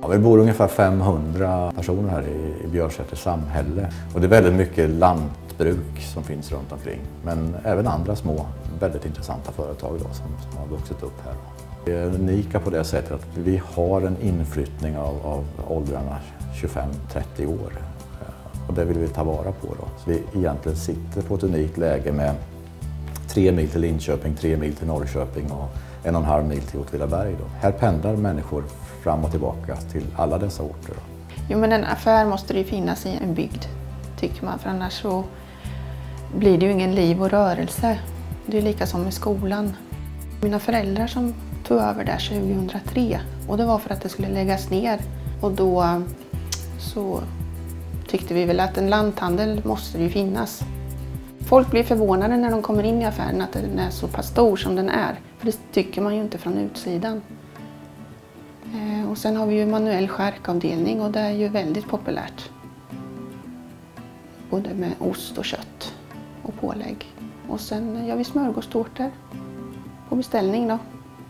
Ja, vi bor ungefär 500 personer här i Björsäters samhälle. Och det är väldigt mycket lantbruk som finns runt omkring. Men även andra små, väldigt intressanta företag då, som har vuxit upp här. Vi är unika på det sättet att vi har en inflyttning av åldrarna 25-30 år. Och det vill vi ta vara på då. Så vi egentligen sitter på ett unikt läge med 3 mil till Linköping, 3 mil till Norrköping och 1,5 mil till Åtvidaberg då. Här pendlar människor fram och tillbaka till alla dessa orter då. Jo, men en affär måste det ju finnas i en bygd, tycker man. För annars så blir det ju ingen liv och rörelse. Det är lika som med skolan. Mina föräldrar som tog över där 2003 och det var för att det skulle läggas ner. Och då så tyckte vi väl att en lanthandel måste det ju finnas. Folk blir förvånade när de kommer in i affären att den är så pass stor som den är. För det tycker man ju inte från utsidan. Och sen har vi ju manuell skärkavdelning och det är ju väldigt populärt. Både med ost och kött och pålägg. Och sen gör vi smörgåstårtor på beställning då.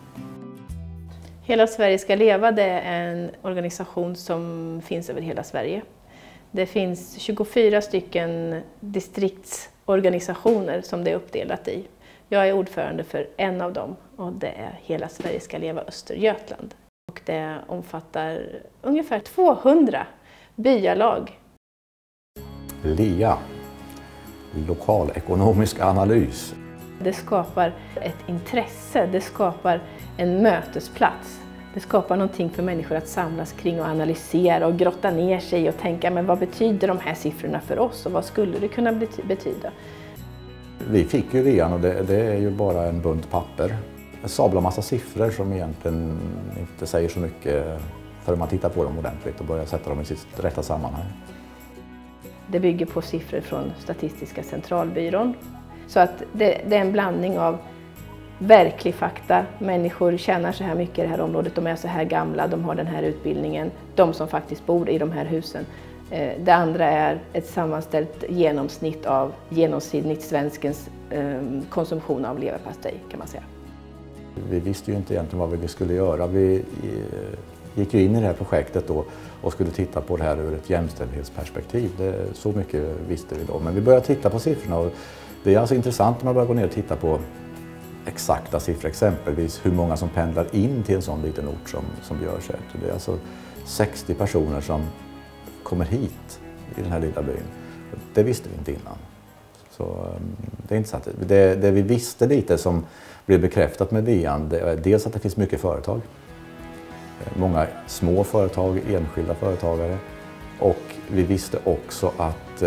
Hela Sverige ska leva, det är en organisation som finns över hela Sverige. Det finns 24 stycken distriktsorganisationer som det är uppdelat i. Jag är ordförande för en av dem och det är Hela Sverige ska leva Östergötland. Och det omfattar ungefär 200 byalag. LEA, lokalekonomisk analys. Det skapar ett intresse, det skapar en mötesplats. Det skapar någonting för människor att samlas kring och analysera och grotta ner sig och tänka, men vad betyder de här siffrorna för oss och vad skulle det kunna betyda? Vi fick ju LEA:n och det är ju bara en bunt papper. En sabla massa siffror som egentligen inte säger så mycket förrän man tittar på dem ordentligt och börjar sätta dem i sitt rätta sammanhang. Det bygger på siffror från Statistiska centralbyrån. Så att det är en blandning av verklig fakta. Människor tjänar så här mycket i det här området, de är så här gamla, de har den här utbildningen. De som faktiskt bor i de här husen. Det andra är ett sammanställt genomsnitt av genomsnittssvenskens konsumtion av leverpastej, kan man säga. Vi visste ju inte egentligen vad vi skulle göra. Vi gick ju in i det här projektet då och skulle titta på det här ur ett jämställdhetsperspektiv. Så mycket visste vi då. Men vi började titta på siffrorna och det är alltså intressant när man börjar gå ner och titta på exakta siffror. Exempelvis hur många som pendlar in till en sån liten ort som Björsäter. Det är alltså 60 personer som kommer hit i den här lilla byn. Det visste vi inte innan. Så det är intressant. Det vi visste lite som blev bekräftat med LEA:n, det är dels att det finns mycket företag. Många små företag, enskilda företagare. Och vi visste också att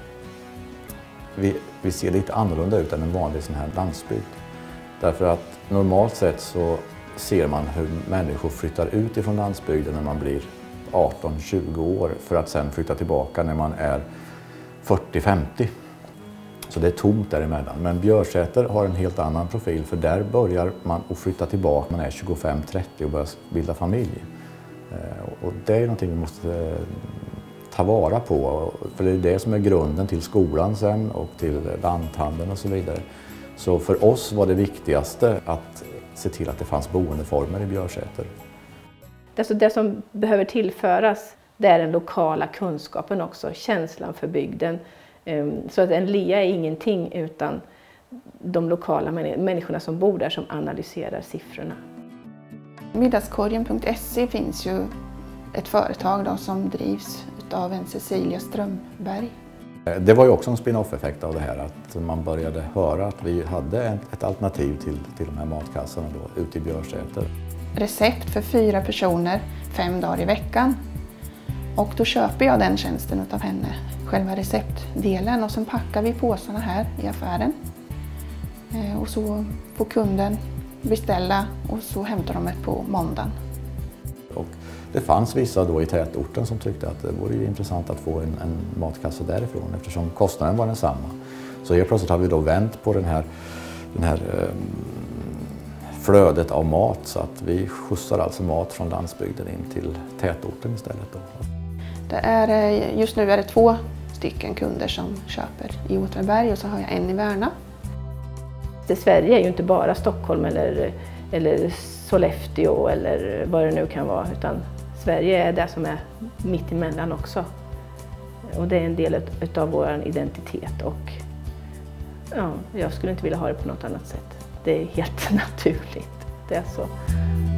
vi ser lite annorlunda ut än en vanlig sån här landsbygd. Därför att normalt sett så ser man hur människor flyttar ut ifrån landsbygden när man blir 18-20 år för att sen flytta tillbaka när man är 40-50. Så det är tomt däremellan. Men Björsäter har en helt annan profil för där börjar man att flytta tillbaka när man är 25-30 och börjar bilda familj. Och det är någonting vi måste ta vara på, för det är det som är grunden till skolan sen och till lanthandeln och så vidare. Så för oss var det viktigaste att se till att det fanns boendeformer i Björsäter. Det som behöver tillföras, det är den lokala kunskapen också, känslan för bygden. Så att en LEA är ingenting utan de lokala människorna som bor där som analyserar siffrorna. Middagskorgen.se finns ju ett företag då som drivs av en Cecilia Strömberg. Det var ju också en spin-off-effekt av det här att man började höra att vi hade ett alternativ till de här matkassarna då, ute i Björsäter. Recept för 4 personer 5 dagar i veckan. Och då köper jag den tjänsten av henne, själva receptdelen, och sen packar vi påsarna här i affären. Och så får kunden beställa och så hämtar de det på måndagen. Och det fanns vissa då i tätorten som tyckte att det vore ju intressant att få en matkasse därifrån eftersom kostnaden var densamma. Så helt plötsligt har vi då vänt på den här flödet av mat så att vi skjutsar alltså mat från landsbygden in till tätorten istället då. Just nu är det 2 stycken kunder som köper i Åtvidaberg och så har jag en i Värna. Sverige är ju inte bara Stockholm eller Sollefteå eller vad det nu kan vara, utan Sverige är det som är mitt emellan också. Och det är en del av vår identitet och ja, jag skulle inte vilja ha det på något annat sätt. Det är helt naturligt. Det är så.